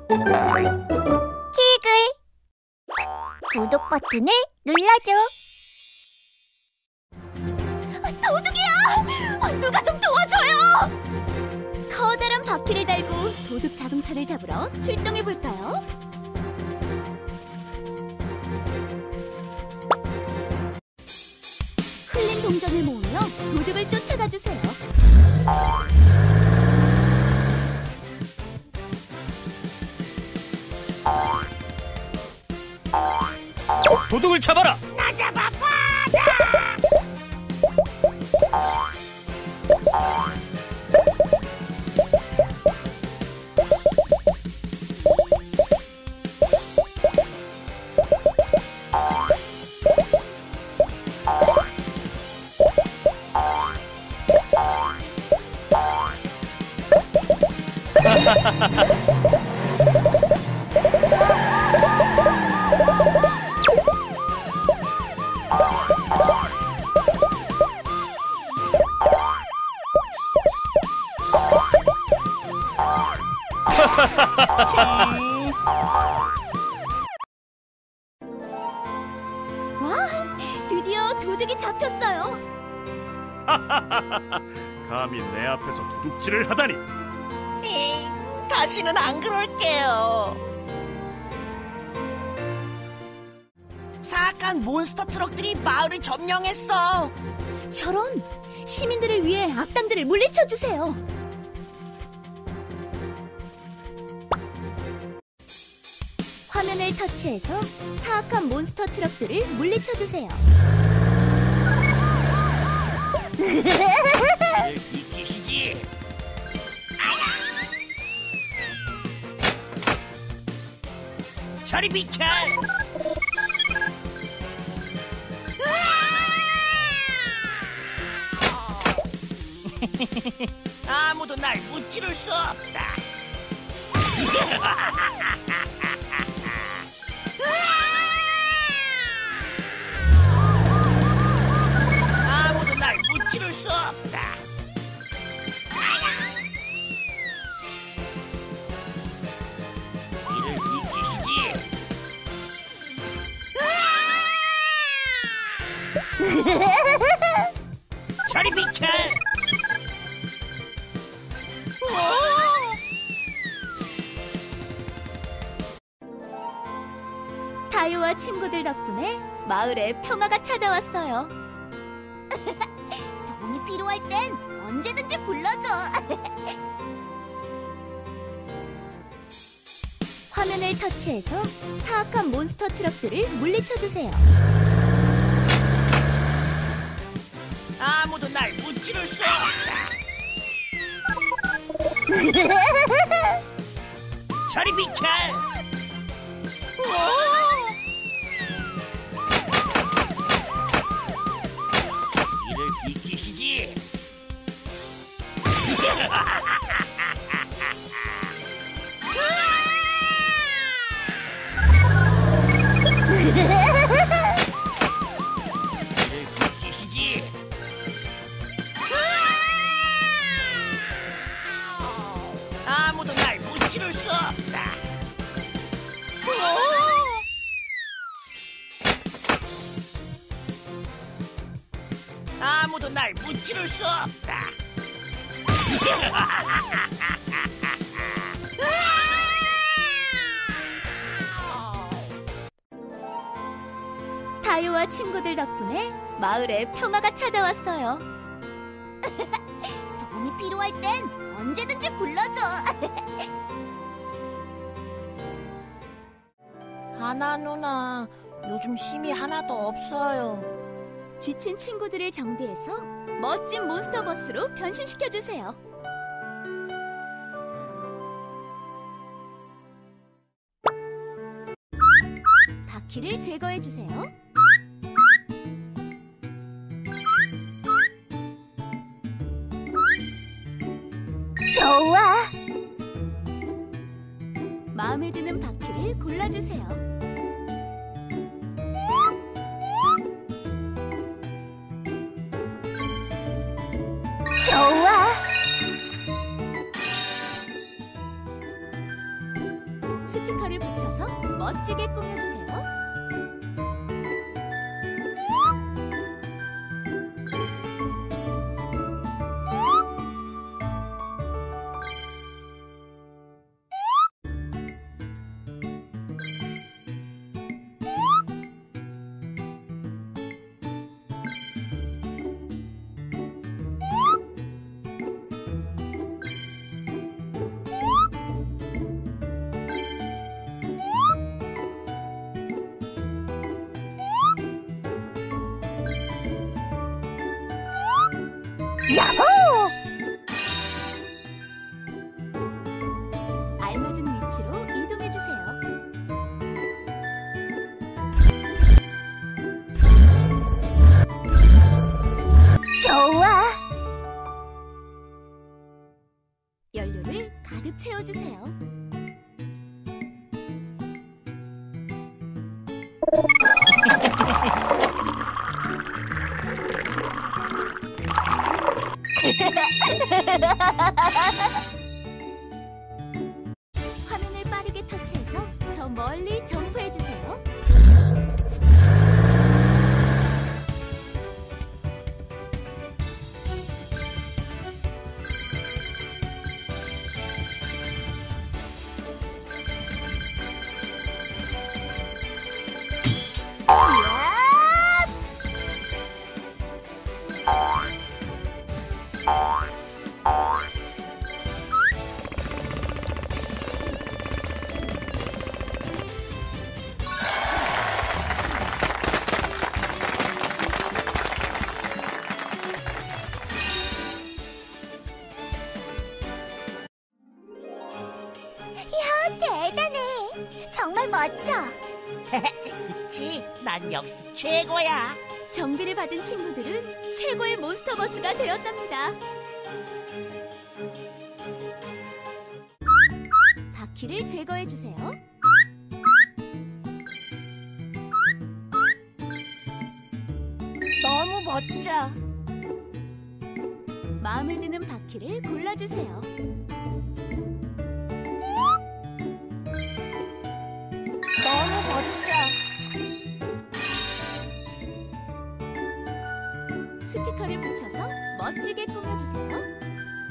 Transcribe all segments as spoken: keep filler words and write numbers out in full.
키글 구독 버튼을 눌러줘. 도둑이야! 누가 좀 도와줘요! 커다란 바퀴를 달고 도둑 자동차를 잡으러 출동해볼까요? 흘린 동전을 모으며 도둑을 쫓아가주세요. 도둑을 잡아라! 나 잡아봐! 와, 드디어 도둑이 잡혔어요. 감히 내 앞에서 도둑질을 하다니! 잉, 다시는 안 그럴게요. 사악한 몬스터 트럭들이 마을을 점령했어. 저런, 시민들을 위해 악당들을 물리쳐주세요. 화면을 터치해서 사악한 몬스터 트럭들을 물리쳐주세요. 이기시지. 저리 비켜. 아무도 날 무찌를 수 없다. 아무도 날 무찌를 수 없다. 이를 이기시지. 저리 비켜. 타요와 친구들 덕분에 마을에 평화가 찾아왔어요. 도움이 필요할 땐 언제든지 불러줘. 화면을 터치해서 사악한 몬스터 트럭들을 물리쳐주세요. 아무도 날 무찌를 수 없다. 저리 비켜. 이를 비키시지. 이를 비키시지. 아무도 날 무찌를 수 없다. 아무도 날 무찌를 수 없다. 타요와 친구들 덕분에 마을에 평화가 찾아왔어요. 도움이 필요할 땐 언제든지 불러줘. 하나 누나, 요즘 힘이 하나도 없어요. 지친 친구들을 정비해서 멋진 몬스터 버스로 변신시켜주세요. 바퀴를 제거해주세요. 좋아. 마음에 드는 바퀴를 골라주세요. 좋아. 스티커를 붙여서 멋지게 꾸며주세요. 야호! 알맞은 위치로 이동해주세요. 좋아. 연료를 가득 채워주세요. 화면을 빠르게 터치해서 더 멀리 점프해주세요. 야, 대단해. 정말 멋져. 그치? 난 역시 최고야. 정비를 받은 친구들은 최고의 몬스터버스가 되었답니다. 바퀴를 제거해주세요. 너무 멋져. 마음에 드는 바퀴를 골라주세요. 너무 멋져. 스티커를 붙여서 멋지게 꾸며주세요.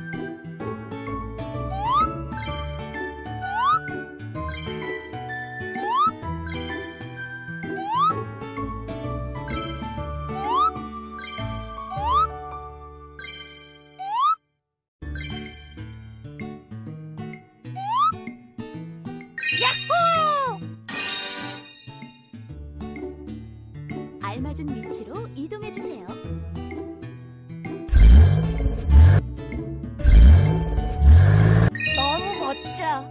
야호! 알맞은 위치로 이동해주세요. 너무 멋져.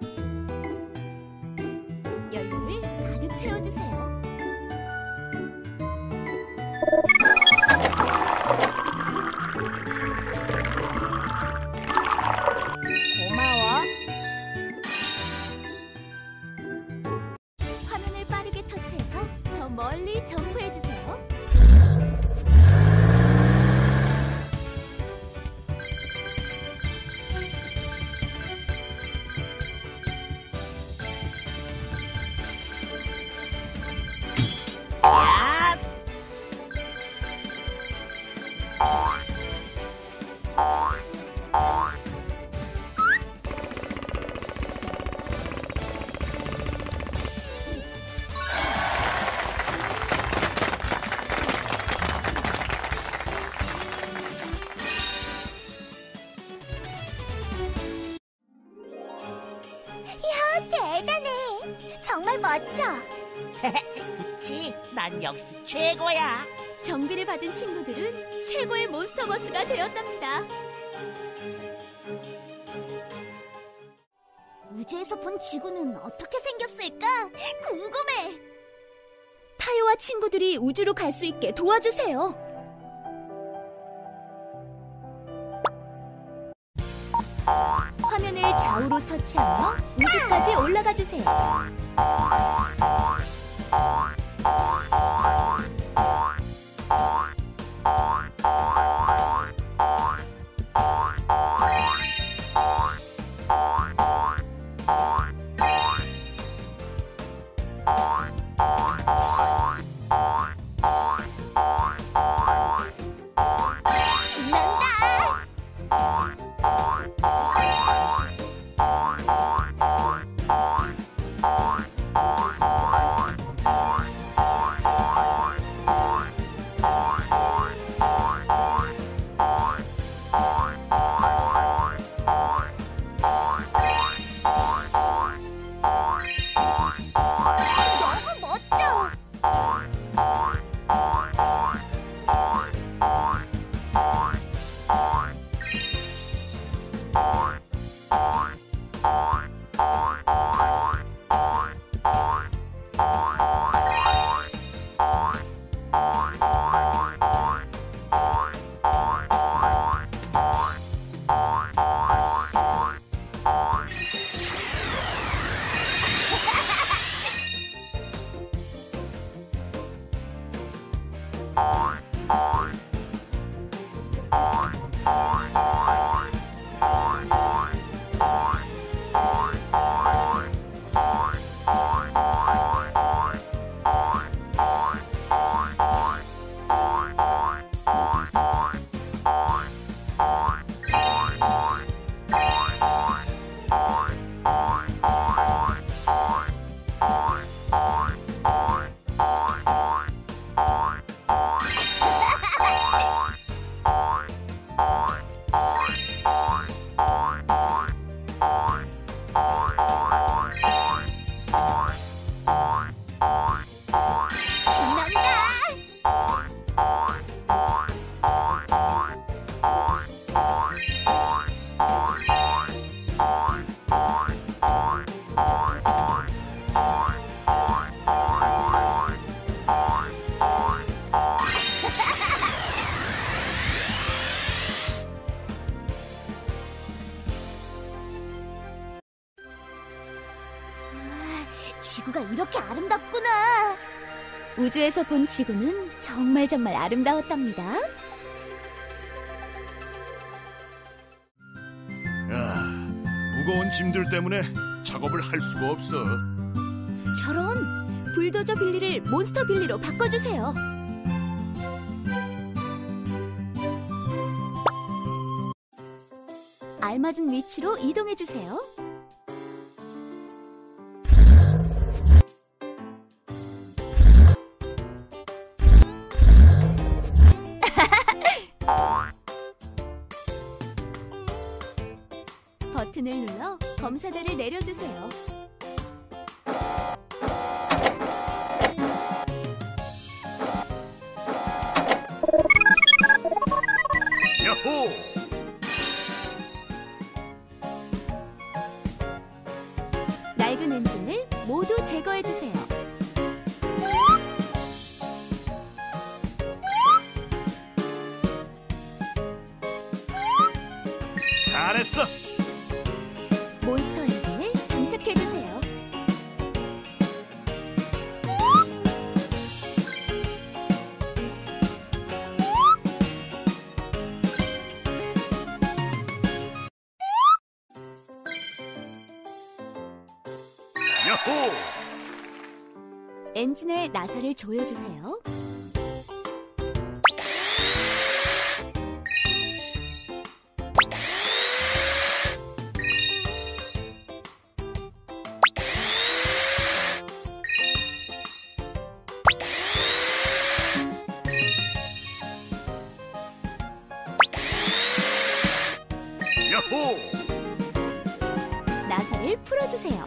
연료를 가득 채워주세요. 고마워. 화면을 빠르게 터치해서 더 멀리 점프해주세요. 야! 야, 대단해. 정말 멋져. 그치? 난 역시 최고야. 정비를 받은 친구들은 최고의 몬스터버스가 되었답니다. 우주에서 본 지구는 어떻게 생겼을까? 궁금해. 타요와 친구들이 우주로 갈 수 있게 도와주세요. 화면을 좌우로 터치하며 우주까지 올라가 주세요. 지구가 이렇게 아름답구나. 우주에서 본 지구는 정말 정말 아름다웠답니다. 야, 무거운 짐들 때문에 작업을 할 수가 없어. 저런, 불도저 빌리를 몬스터 빌리로 바꿔주세요. 알맞은 위치로 이동해주세요. 버튼을 눌러 검사대를 내려주세요. 야호! 낡은 엔진을 모두 제거해주세요. 잘했어. 몬스터 엔진을 장착해주세요. 야호! 엔진의 나사를 조여주세요. 야호! 나사를 풀어주세요.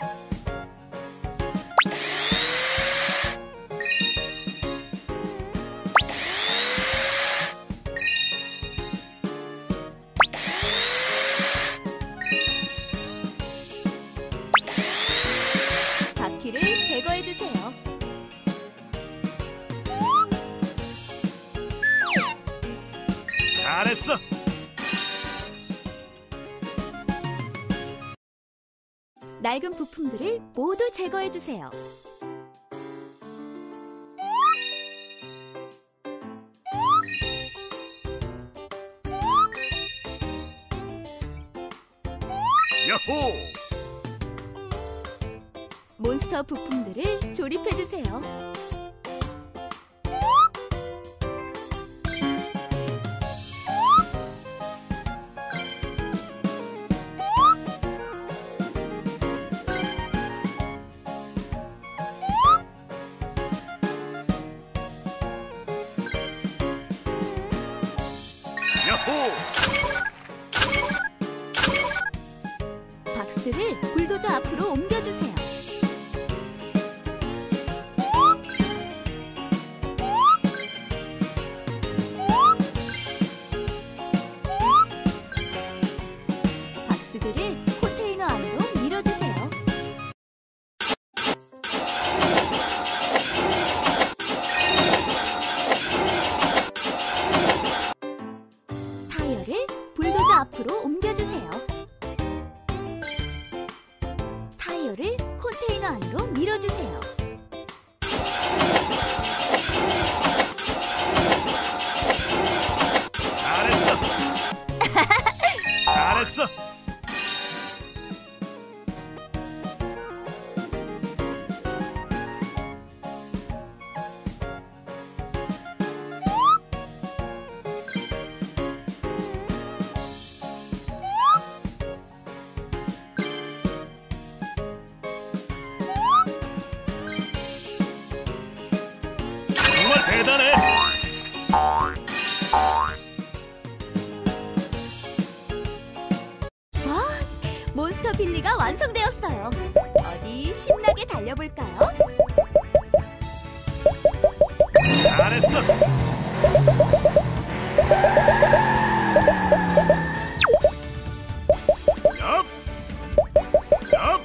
바퀴를 제거해주세요. 잘했어. 낡은 부품들을 모두 제거해주세요. 야호! 몬스터 부품들을 조립해주세요. 야호! 박스들을 불도저 앞으로 옮겨주세요. 박스들을 컨테이너 안으로 밀어주세요. 타이어를 불도저 앞으로 옮겨주세요. 타이어를 컨테이너 안으로 밀어주세요. 잘했어. 잘했어. 정말 대단해. 와, 몬스터 빌리가 완성되었어요. 어디 신나게 달려볼까요? 잘했어. 엽! 엽!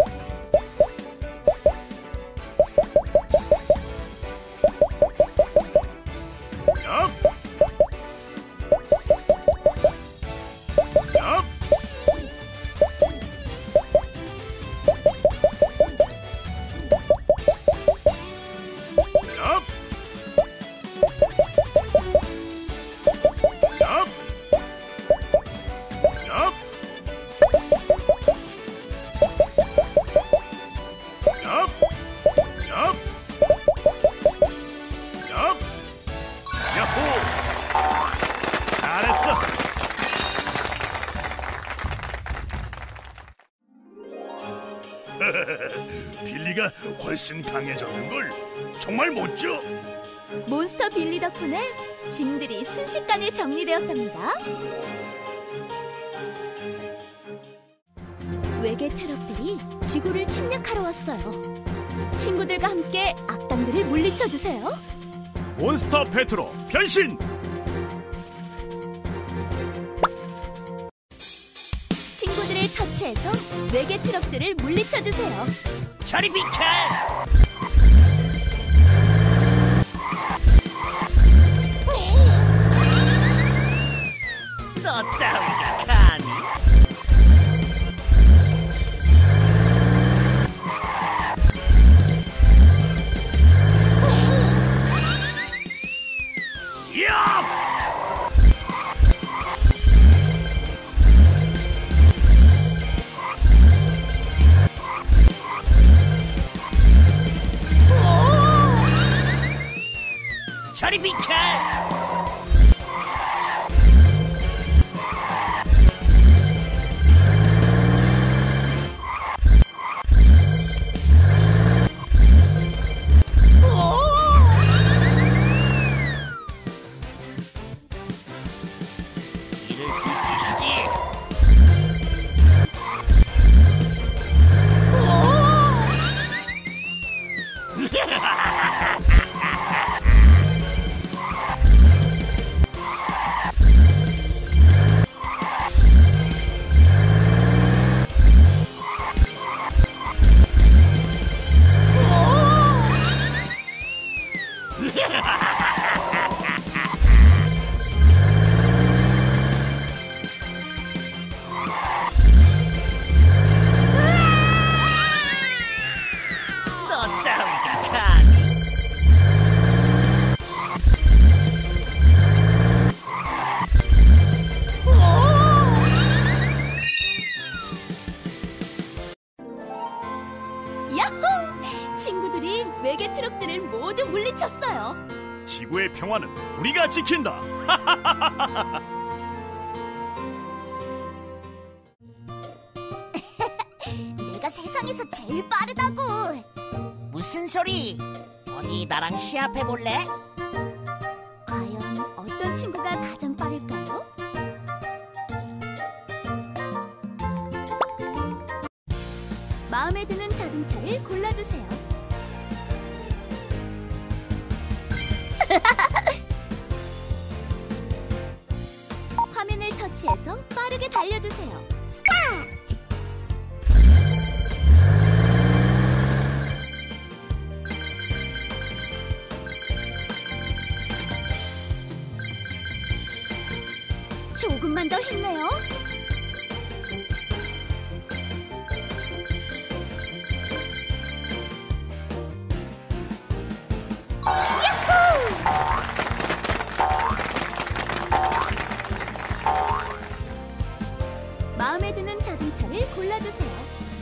엽! 엽! 빌리가 훨씬 강해졌는 걸 정말 멋져. 몬스터 빌리 덕분에 짐들이 순식간에 정리되었답니다. 외계 트럭들이 지구를 침략하러 왔어요. 친구들과 함께 악당들을 물리쳐주세요. 몬스터 페트로 변신. 친구들을 터치해서 외계 트럭들을 물리쳐주세요. 저리 비켜! 너 따위가 감히? 야! 저리 비켜! 이를 굴리시지. 너 따위가 감히? 야호! 친구들이 외계 트럭들을 모두 물리쳤어요. 지구의 평화는 우리가 지킨다. 내가 세상에서 제일 빠르다고. 무슨 소리? 어디 나랑 시합해 볼래? 과연 어떤 친구가 가장 빠를까요? 마음에 드는 자동차를 골라주세요. 화면을 터치해서 빠르게 달려주세요. 조금만 더 힘내요. 마음에 드는 자동차를 골라주세요.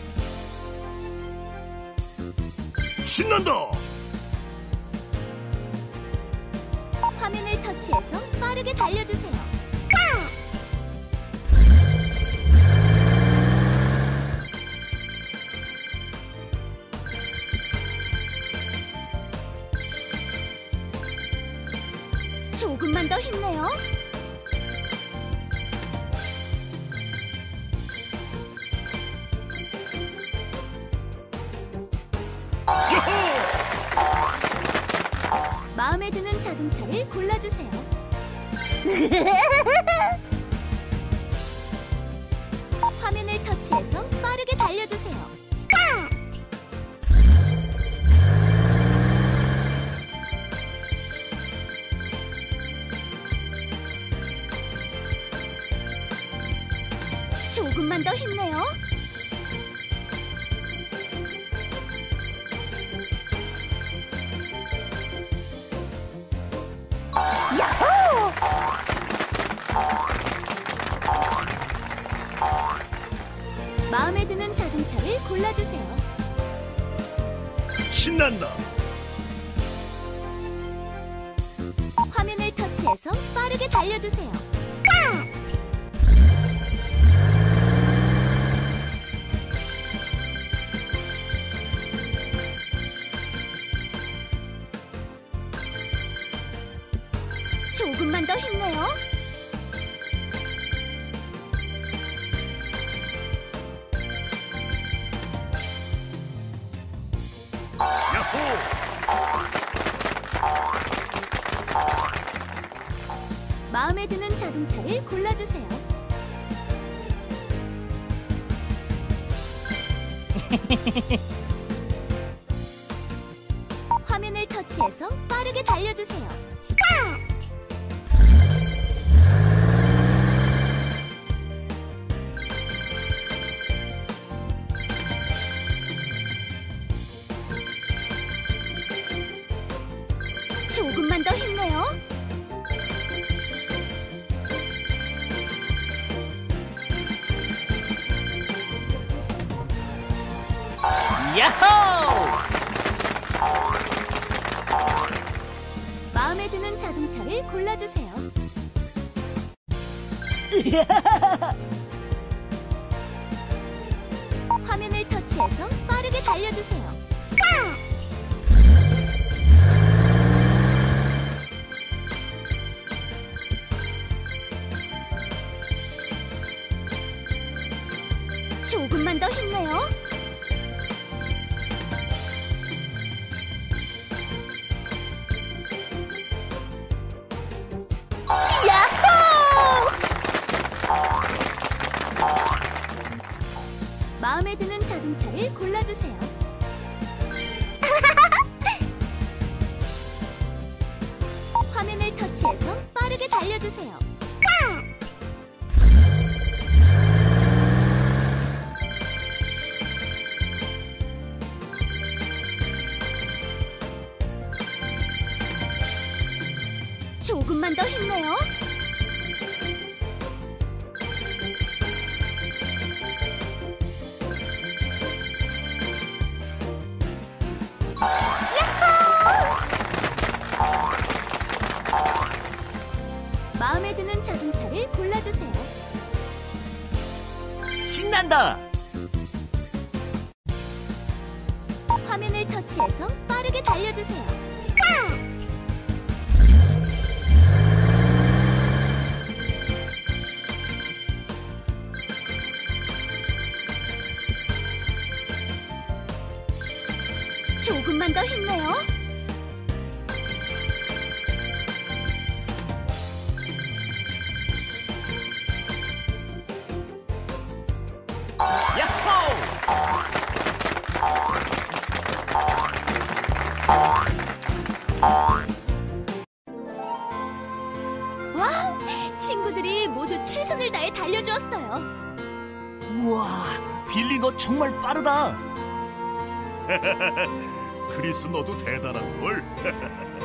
신난다. 화면을 터치해서 빠르게 달려주세요. 조금만 더 힘내요. 마음에 드는 자동차를 골라주세요. 화면을 터치해서 빠르게 달려주세요. 조금만 더 힘내요. 마음에 드는 자동차를 골라주세요. 신난다. 화면을 터치해서 빠르게 달려주세요. 마음에 드는 자동차를 골라주세요. 화면을 터치해서 빠르게 달려주세요. 조금만 더 힘내요. 야호! 마음에 드는 자동차를 골라주세요. 화면을 터치해서 빠르게 달려주세요. 조금만 더 힘내요. 마음에 드는 자동차를 골라주세요. 화면을 터치해서 빠르게 달려주세요. 조금만 더 힘내요. 마음에 드는 자동차를 골라주세요. 신난다! 화면을 터치해서 빠르게 달려주세요. 조금만 더 힘내요. 와, 친구들이 모두 최선을 다해 달려주었어요. 우와, 빌리 너 정말 빠르다. 크리스 너도 대단한 걸.